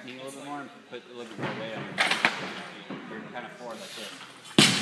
back knee a little bit more and put a little bit more weight on your back. You're kind of forward like this.